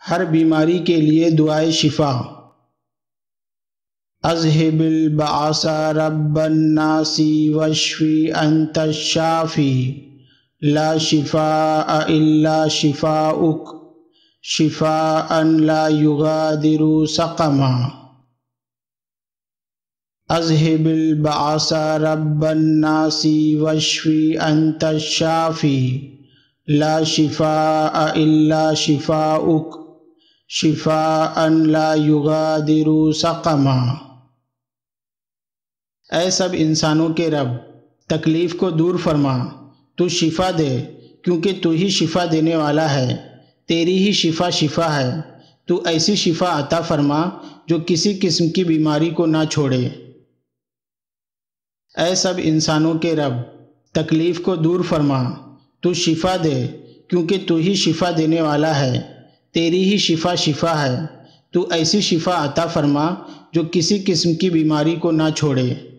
ہر بیماری کے لیے دعائے شفا۔ اذہب البعث رب الناس واشفی انت الشافی لا شفاء الا شفاؤک شفاء لا یغادر سقما۔ اذہب البعث رب الناس واشفی انت الشافی لا شفاء الا شفاؤک شفاء لا یغادر سقما۔ اے سب انسانوں کے رب، تکلیف کو دور فرما، تو شفا دے کیونکہ تو ہی شفا دینے والا ہے، تیری ہی شفا شفا ہے۔ تو ایسی شفا عطا فرما جو کسی قسم کی بیماری کو نہ چھوڑے۔ اے سب انسانوں کے رب، تکلیف کو دور فرما، تو شفا دے کیونکہ تو ہی شفا دینے والا ہے، تیری ہی شفا شفا ہے۔ تو ایسی شفا عطا فرما جو کسی قسم کی بیماری کو نہ چھوڑے۔